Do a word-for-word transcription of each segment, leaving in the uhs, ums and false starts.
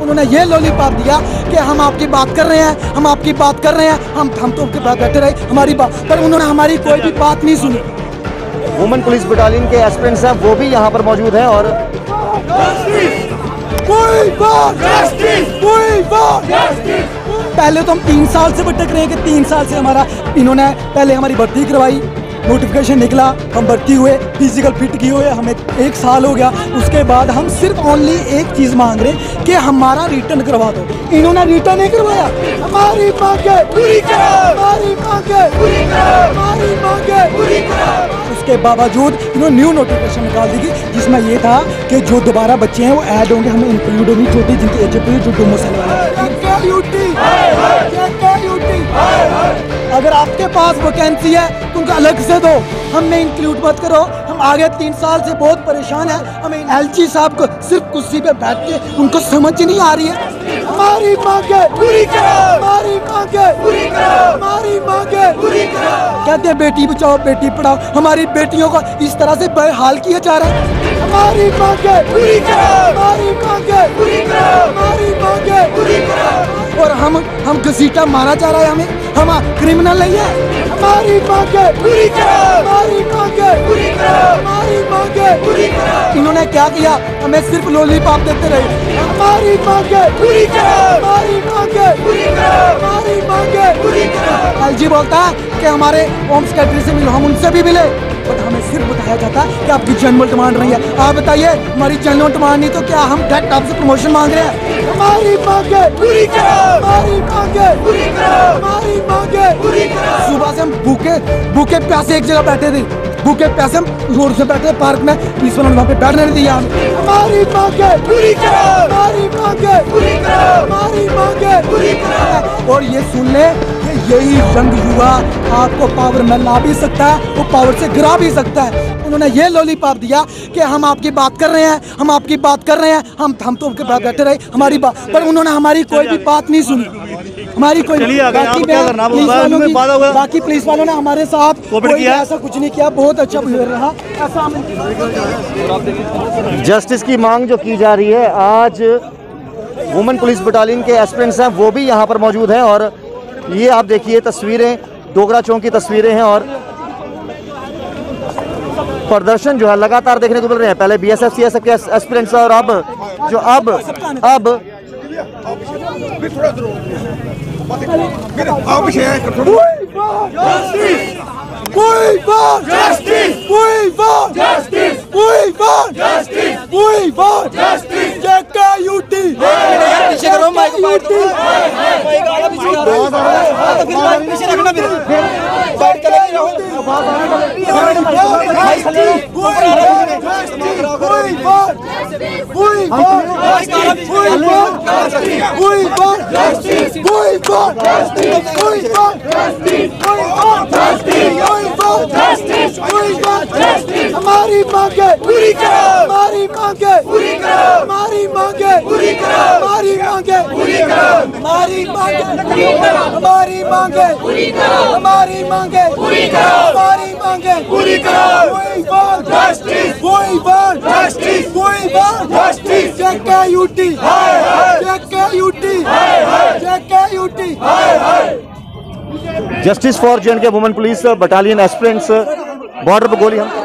उन्होंने ये लॉलीपॉप दिया कि हम आपकी बात कर रहे हैं, हम आपकी बात कर रहे हैं, हम हम तो उनके पास बैठे रहे हमारी बात, पर उन्होंने हमारी कोई भी बात नहीं सुनी। वुमेन पुलिस बटालियन के एस्पिरेंट्स हैं, वो भी यहाँ पर मौजूद हैं और कोई बात कोई बात पहले तो हम तीन साल से भटक रहे हैं कि तीन साल से हमारा इन्होंने पहले हमारी भर्ती करवाई, नोटिफिकेशन निकला, हम भर्ती हुए, फिजिकल फिट किए हुए हमें एक साल हो गया। उसके बाद हम सिर्फ ओनली एक चीज़ मांग रहे हैं कि हमारा रिटर्न करवा दो। इन्होंने रिटर्न नहीं करवाया, हमारी मांगे पूरी करो, हमारी मांगे पूरी करो, हमारी मांगे पूरी करो। उसके बावजूद इन्होंने न्यू नोटिफिकेशन निकाल दी जिसमें ये था कि जो दोबारा बच्चे हैं वो ऐड होंगे, हमें इंक्लूड होंगी छोटी जिनकी एज है जो डोमोसाइल वाले। अगर आपके पास वैकेंसी है तो उनका अलग से दो, हमें इंक्लूड मत करो। हम आगे तीन साल से बहुत परेशान हैं, हमें एलजी साहब को सिर्फ कुर्सी पे बैठ के उनको समझ नहीं आ रही है। हमारी मांगे पूरी करो, हमारी मांगे पूरी करो, हमारी मांगे पूरी करो। कहते हैं बेटी बचाओ बेटी पढ़ाओ, हमारी बेटियों को इस तरह से बेहाल किया जा रहा है। हमारी मांगे पूरी करो, हमारी मांगे पूरी करो, हमारी मांगे पूरी करो। और हम हम घसीटा मारा जा रहा है, हमें हम क्रिमिनल नहीं है। हमारी मांगे पूरी करो, हमारी मांगे पूरी करो, हमारी मांगे पूरी करो। इन्होंने क्या किया, हमें सिर्फ लॉलीपॉप देते रहे। हमारी मांगे पूरी करो, हमारी मांगे पूरी करो, हमारी मांगे पूरी करो। एलजी बोलता है कि हमारे होम सेक्रेटरी से मिलो, हम उनसे भी मिले, बट हमें सिर्फ बताया जाता है कि आपकी जनरल डिमांड नहीं है। आप बताइए हमारी जनरल डिमांड नहीं तो क्या हम डायरेक्ट आपसे प्रमोशन मांग रहे हैं? हमारी मांगे पूरी करो, हमारी मांगे पूरी करो, हमारी मांगे पूरी करो। सुबह से हम भूखे भूखे प्यासे एक जगह बैठे थे, भूखे प्यासे हम रोड से बैठे पार्क में, पुलिस वालों ने वहाँ पे बैठने नहीं दिया। हमारी मांगे पूरी करो, हमारी मांगे पूरी करो, हमारी मांगे पूरी करो। और ये सुन ले कि यही यंग युवा आपको पावर में ला भी सकता है, वो पावर से गिरा भी सकता है। उन्होंने ये लॉलीपॉप दिया कि हम आपकी बात कर रहे हैं, हम आपकी बात कर रहे हैं, हम हम तो उनके पास बैठे रहे हमारी बात, पर उन्होंने हमारी कोई भी बात नहीं सुनी। हमारी कोई बाकी बाकी पुलिस वालों ने हमारे साथ कोई ऐसा कुछ नहीं किया, बहुत अच्छा बिहेवियर रहा। जस्टिस की मांग जो की जा रही है, आज वुमेन पुलिस बटालियन के एस्पिरेंट्स हैं, वो भी यहाँ पर मौजूद हैं और ये आप देखिए तस्वीरें डोगरा चौक की तस्वीरें हैं और प्रदर्शन जो है लगातार देखने को मिल रहे हैं। पहले बीएसएफ सीएसएफ के एस्पिरेंट्स और अब जो अब अब कोई बात जस्टिस, कोई बात जस्टिस, कोई बात जस्टिस, कोई बात जस्टिस। जेके यूटी पीछे करो, माइक यूटी कोई गाना पीछे करो, तो फिर माइक पीछे रखना, फिर बैठ के नहीं रहो। कोई बात जस्टिस, कोई बात कोई बात कोई बात कोई बात जस्टिस, कोई बात जस्टिस, कोई बात जस्टिस, कोई बात जस्टिस, जस्टिस, कोई बात जस्टिस। हमारी मांगे पूरी करो, हमारी मांगे पूरी करो, हमारी मांगे पूरी करो, हमारी मांगे पूरी करो, हमारी मांगे पूरी करो, हमारी मांगे पूरी करो, हमारी मांगे पूरी करो, हमारी मांगे पूरी करो। कोई बात जस्टिस, कोई बात जस्टिस, कोई बात जस्टिस। जेके यूटी हाय हाय, जेके यूटी हाय हाय, जेके यूटी हाय हाय। Justice for J and K women police battalion aspirants border पर गोली। हम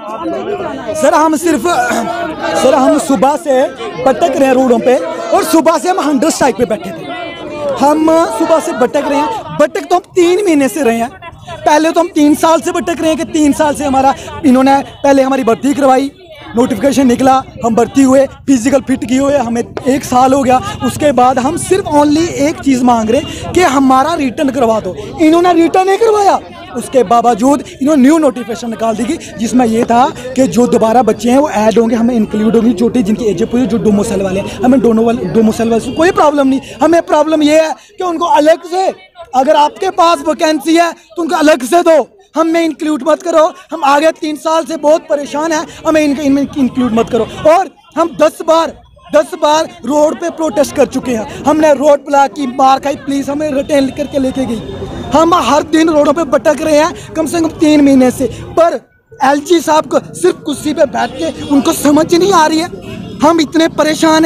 सर हम सिर्फ सर हम सुबह से भटक रहे हैं रोडों पे, और सुबह से हम हंडर स्ट्राइक पे बैठे थे। हम सुबह से भटक रहे हैं, भटक तो हम तीन महीने से रहे हैं। पहले तो हम तीन साल से भटक रहे हैं कि तीन साल से हमारा इन्होंने पहले हमारी भर्ती करवाई, नोटिफिकेशन निकला, हम भर्ती हुए, फिजिकल फिट किए हुए हमें एक साल हो गया। उसके बाद हम सिर्फ ओनली एक चीज़ मांग रहे हैं कि हमारा रिटर्न करवा दो। इन्होंने रिटर्न नहीं करवाया, उसके बावजूद इन्होंने न्यू नोटिफिकेशन निकाल दी जिसमें ये था कि जो दोबारा बच्चे हैं वो ऐड होंगे, हमें इंक्लूड होंगी छोटी जिनकी एज है जो डोमोसाइल वाले हैं। हमें दोनों वाले डोमोसाइल वाले से कोई प्रॉब्लम नहीं, हमें प्रॉब्लम ये है कि उनको अलग से, अगर आपके पास वैकेंसी है तो उनको अलग से दो, हमें इंक्लूड मत करो। हम आगे तीन साल से बहुत परेशान हैं, हमें इनके इनमें इंक्लूड मत करो। और हम दस बार दस बार रोड पे प्रोटेस्ट कर चुके हैं, हमने रोड ब्लॉक की, मार खाई, पुलिस हमें रिटेन करके लेके गई। हम हर दिन रोडों पे भटक रहे हैं कम से कम तीन महीने से, पर एलजी साहब को सिर्फ कुर्सी पे बैठ के उनको समझ नहीं आ रही है। हम इतने परेशान हैं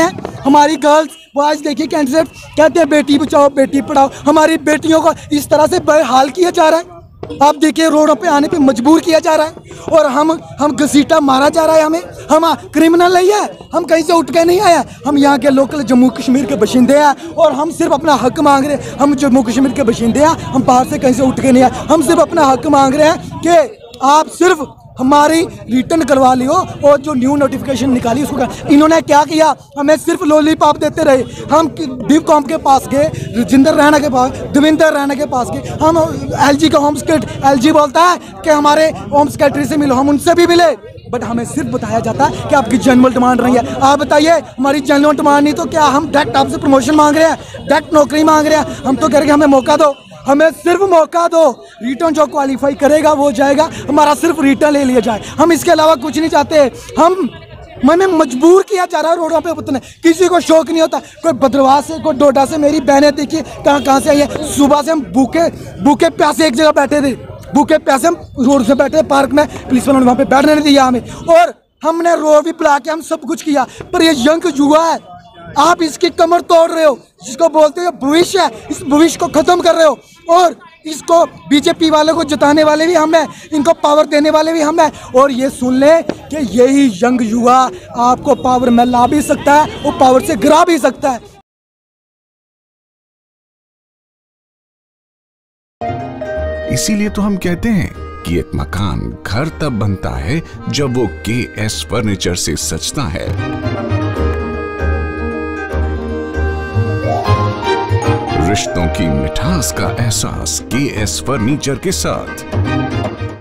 हमारी गर्ल्स बॉयज देखिए कैंडिडेट कहते हैं बेटी बचाओ बेटी पढ़ाओ, हमारी बेटियों को इस तरह से बेहाल किया जा रहा है। आप देखिए रोडों पे आने पे मजबूर किया जा रहा है और हम हम घसीटा मारा जा रहा है हमें। हम क्रिमिनल नहीं है, हम कहीं से उठ के नहीं आए, हम यहाँ के लोकल जम्मू कश्मीर के बशिंदे हैं और हम सिर्फ अपना हक मांग रहे हैं। हम जम्मू कश्मीर के बशिंदे हैं, हम बाहर से कहीं से उठ के नहीं आए, हम सिर्फ अपना हक मांग रहे हैं कि आप सिर्फ हमारी रिटर्न करवा लियो और जो न्यू नोटिफिकेशन निकाली उसको। इन्होंने क्या किया, हमें सिर्फ लॉलीपॉप देते रहे। हम डिव कॉम के पास गए, राजेंद्र रैना के पास, देवेंद्र रैना के पास गए, हम एलजी का होम सेक्रेटरी, एलजी बोलता है कि हमारे होम सेक्रेटरी से मिलो, हम उनसे भी मिले, बट हमें सिर्फ बताया जाता है कि आपकी जनरल डिमांड रही है। आप बताइए हमारी जनरल डिमांड नहीं तो क्या हम डायरेक्ट आपसे प्रमोशन मांग रहे हैं, डायरेक्ट नौकरी मांग रहे हैं? हम तो कह रहे हैं हमें मौका दो, हमें सिर्फ मौका दो। रिटर्न जो क्वालिफाई करेगा वो जाएगा, हमारा सिर्फ रिटर्न ले लिया जाए, हम इसके अलावा कुछ नहीं चाहते। हम हमें मजबूर किया जा रहा है रोडों पे उतरने, किसी को शौक नहीं होता। कोई भद्रवाह से, कोई डोडा से, मेरी बहनें देखिए कहाँ कहाँ से आई है। सुबह से हम भूखे भूखे प्यासे एक जगह बैठे थे, भूखे प्यासे हम रोड से बैठे थे पार्क में, पुलिस वालों ने वहाँ पे बैठने नहीं दिया हमें, और हमने रोड भी बुला के हम सब कुछ किया। पर ये यंग युवा है, आप इसकी कमर तोड़ रहे हो, जिसको बोलते हो भविष्य है, इस भविष्य को खत्म कर रहे हो। और इसको बीजेपी वालों को जिताने वाले भी हम हैं, इनको पावर देने वाले भी हम हैं। और ये सुन ले कि यही यंग युवा आपको पावर में ला भी सकता है और पावर से गिरा भी सकता है। इसीलिए तो हम कहते हैं कि एक मकान घर तब बनता है जब वो के एस फर्नीचर से सजता है। रिश्तों की मिठास का एहसास के एस फर्नीचर के साथ।